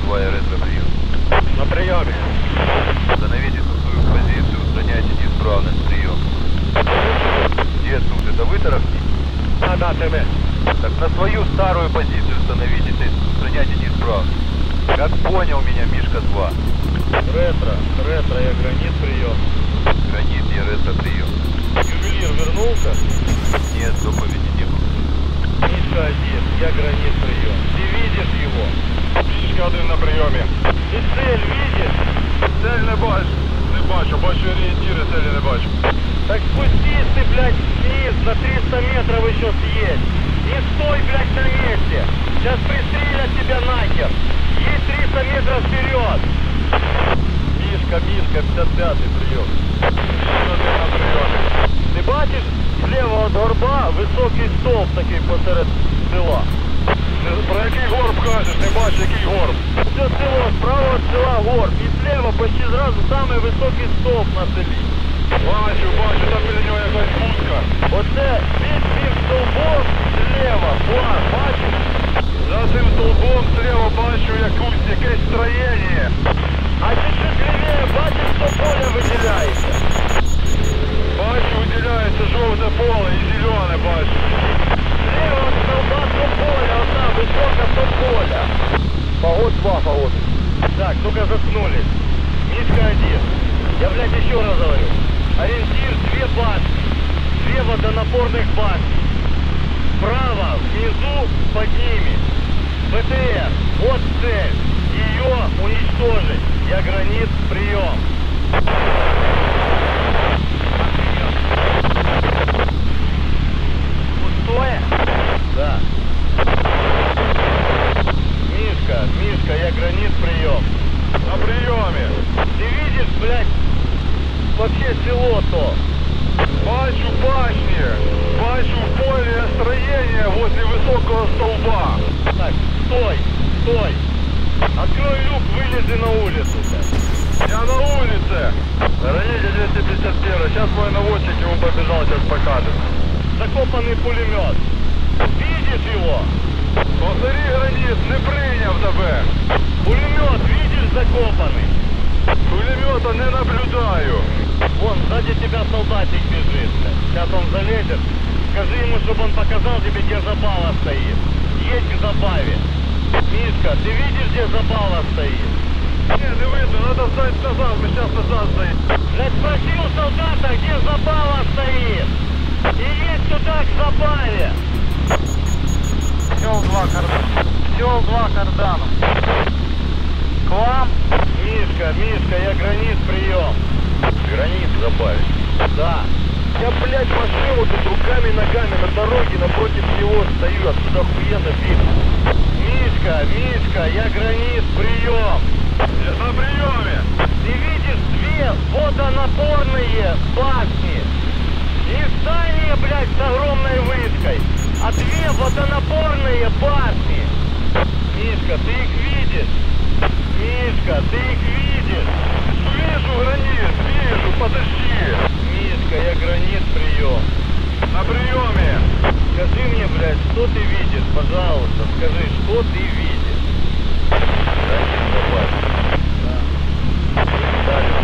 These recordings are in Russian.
2 РС прием. На приеме. Установите свою позицию, устраняйте неисправность, прием. Где тут? Это вы торопите? Да, ТМ. Так на свою старую позицию становитесь, устраняйте неисправность. Как понял меня, Мишка 2. Ретро, я гранит прием. Гранит, я ретро прием. Ювелир вернулся? Нет, доповеди не было. Мишка 1, я гранит прием. Ты видишь его? Мишка 1 на приемі. Ты цель видишь? Цель не бачу, бачу орієнтири, целі не бачу. Так спустись ты, блядь, вниз, на 300 метров еще съедь. Не стой, блядь, на месте. Сейчас пристрелят тебя нахер. Есть 300 метров вперед. Мишка, 55-й прием. Мишка 1 на прийомі. Ты бачишь, слева от горба высокий столб такий посеред села. Про який горб кажеш? Не бачу, який горб. Все село, справа от села горб. И слева почти сразу самый высокий столб на селі. Бачу, там біля нього якась будка. Оце під цим столбом слева, план, бачиш? За цим столбом слева бачу якесь строєння. А чуть-чуть левее бачиш, що поле виділяється? Бачу, виділяється жовте поле і зелене бачу. Слева от столба то поле, одна висока то поля. Погод 2, погод. Так, ну-ка заткнулись. Мишка 1. Я, блядь, еще раз говорю. Ориентир 2 башни. 2 водонапорных башни. Справа, внизу, под ними. БТР. Вот цель. Ее уничтожить. Я гранит, прием. Пустое? Да. Мишка, я гранит, прием. На прийомі. Ты видишь, блядь, вообще село-то? Бачу башні. Бачу в полі строєння возле високого столба. Так, стой. Открой люк, вылези на улицу. Я на улице. Граните 251. Сейчас мой наводчик ему побежал, сейчас покажет. Закопанный пулемет. Видишь его? Повтори, граніт, не прийняв тебе. Пулемет, видишь, закопанный? Пулемета не наблюдаю. Вон, сзади тебя солдатик бежит. Сейчас он залезет. Скажи ему, чтобы он показал тебе, где забава стоит. Едь к забаве. Мишка, ты видишь, где забава стоит? Не, не видно, надо встать назад, мы сейчас назад стоим. Блядь, спроси у солдата, где забава стоит. И едь туда, к забаве. Сел 2 кардана. К вам? Мишка, я гранит, прием. Гранит забавить. Да. Я, блядь, машину тут руками и ногами на дороге напротив него стою, отсюда охуенно видно. Мишка, я гранит, прием. Я на приеме. Ты видишь 2 водонапорные башни. Не здание, блядь, с огромной вышкой, а 2 водонапорные башни. Мишка, ты их видишь? Вижу, гранит, вижу, подожди. Мишка, я гранит, прием. На приеме. Скажи мне, блядь, что ты видишь, пожалуйста, скажи, что ты видишь? Гранит забавить. Да. Дальше,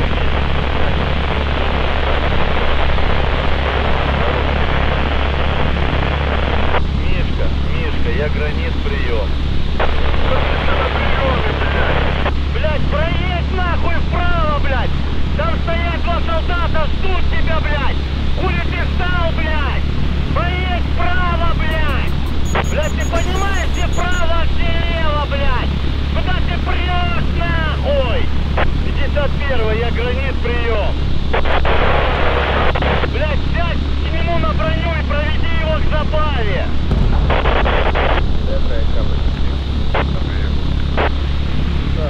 Мишка, я гранит, прием. На приеме, блядь. Блядь, проедь нахуй вправо, блядь! Там стоят 2 солдата, ждут тебя, блядь! Хули ты встал, блядь! Проедь вправо, блядь! Блядь, ты понимаешь, где право, где лево, блядь? Куда ты прешь, нахуй? 51, я гранит, прием! Блядь, сядь к нему на броню и проведи его к забаве! На прием. Да.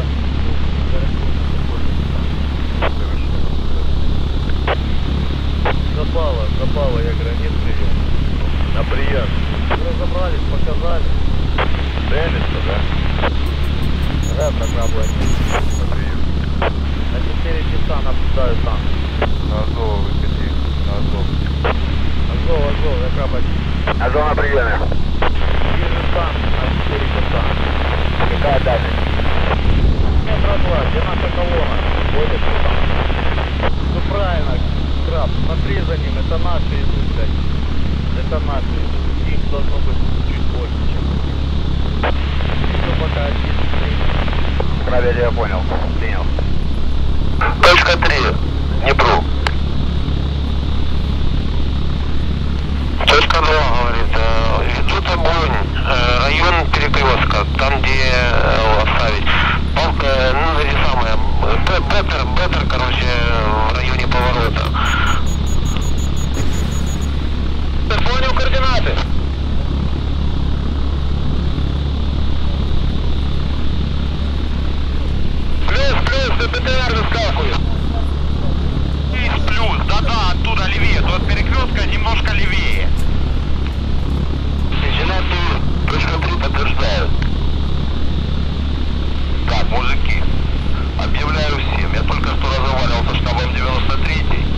Забава, я гранит, прием. На прием. Разобрались, показали. Целится, да? Да, тогда будет. На прием. На 4 часа наблюдаю там. На Азов выходи. На Азов. Азов, я крабать. Азов на приеме. Вижу там на 4 часа. Какая дальность? Метра 2, где наша колонна? Ходит там. Ну правильно, краб, смотри за ним, это наши идут, блядь. Это наши идут. Их должно быть чуть больше, чем. Ну пока один. Крабель, я понял. Принял. Точка 3. Днепру. Точка 2 говорит, ведут огонь, район перекрестка, там где оставить. Палка, ну эти самые, беттер, короче, в районе поворота. Ты понял координаты? Плюс, БТР выскакивает. Плюс, да, оттуда левее, то от перекрестка немножко левее. Лейтенанты, точка 3 подтверждают. Так, мужики, объявляю всем, я только что разговаривал со штабом 93-й.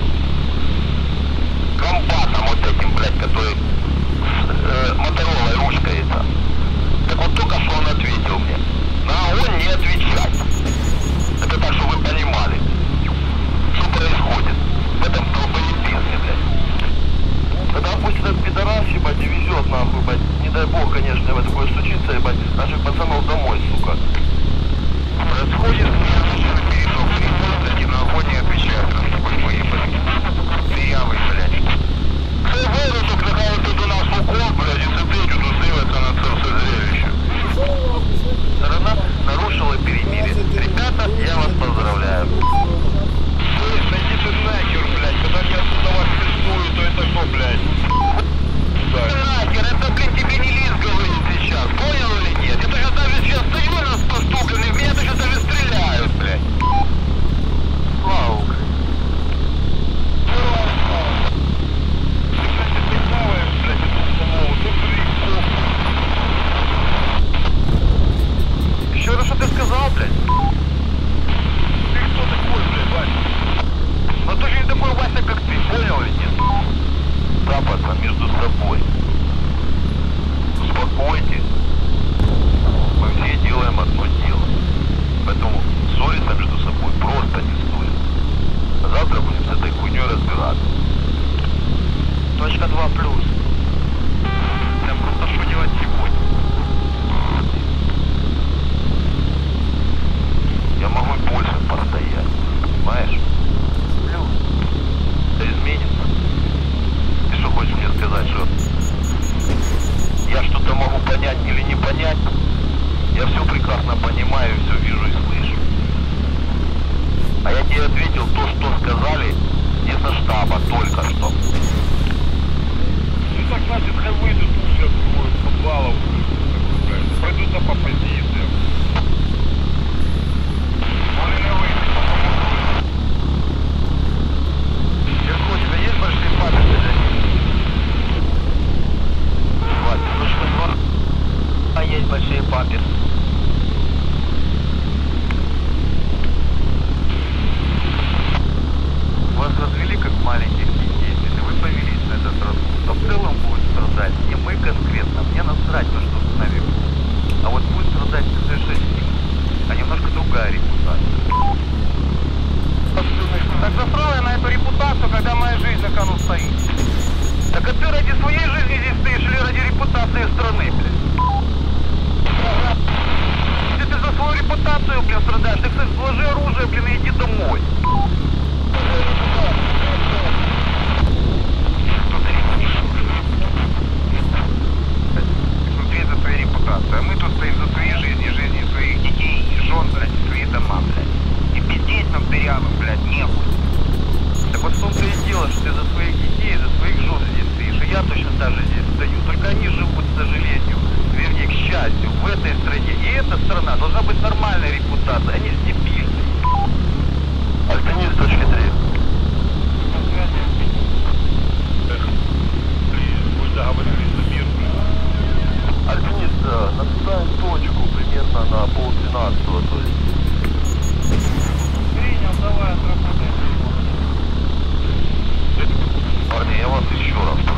Комбатом вот этим, блядь, который моторолой ручкается. Так вот только что он ответил мне. На огонь не отвечать. Это так, чтобы вы понимали, что происходит в этом долбоебизме, блядь. Когда обычно пидорас, ебать, и везет нахуй, ебать. Не дай бог, конечно, в такое случится, ебать, наших пацанов домой, сука. Происходит, я перешел в перепустки, на огонь не отвечает, на такой выебать. Приявы, блядь. Це вирусок, нехай тут у нас укол, блядь, и сидить, тут дивиться на це все зрелище. Сторона нарушила перемирие. Ребята, я вас поздравляю. Слышь, найдите нахер, блядь, когда я отсюда вас пиздую, то это что, блядь? Нахер, это, блин, тебе не лист говорит сейчас, понял или нет? Это же даже сейчас стою на посту, блин, и в меня даже стреляют, блядь. Слава Украине. Еще раз, что ты сказал, блядь? Ты кто такой, блядь, Вася? Ну ты же не такой Вася, как ты, понял или нет? Да, пацан, между собой. Успокойтесь. Мы все делаем одно дело. Поэтому ссориться между собой просто не стоит. А завтра будем с этой хуйней разбираться. Точка 2 плюс. Да просто что делать сегодня? Я могу и больше постоять, понимаешь? Плюс. Это изменится. Ты что хочешь мне сказать, что я что-то могу понять или не понять? Я все прекрасно понимаю, все вижу и слышу. А я тебе ответил то, что сказали не со штаба, только что. Ну так значит, хай выйдут уши откроют подвалов, пройдутся по позициям. Он и не выйдет. Ирко, у тебя есть большие папицы для них? Вася, точка 2. Есть большие папицы. Вас развели как маленьких детей, если вы повелись на этот раз, то в целом будет страдать не мы конкретно, мне насрать то, что с нами будет. А вот будет страдать ТЗ-6, а немножко другая репутация. Так застрой на эту репутацию, когда моя жизнь на кону стоит. Так а ты ради своей жизни здесь стоишь или ради репутации страны, блядь? Если ты за свою репутацию, блин, страдаешь, ты, кстати, сложи оружие, блин, и иди домой. Смотри за своей репутацией, а мы тут стоим за своей жизни, жизни своих детей и жен, блядь, и свои дома, блядь. И пиздеть нам дырявым, блядь, нехуй. Так вот в том-то и дело, что ты за своих детей, за своих жен здесь стоишь, и я точно так же здесь стою. Только они живут, к сожалению, вернее, к счастью, в этой стране. И эта страна должна быть нормальной репутацией, а не с дебильной. Альпинист, точка 3. Пусть договорились за мир. Альпинист, наставим точку примерно на 11:30, то есть. Принял, давай отработаем. Парни, я вас еще раз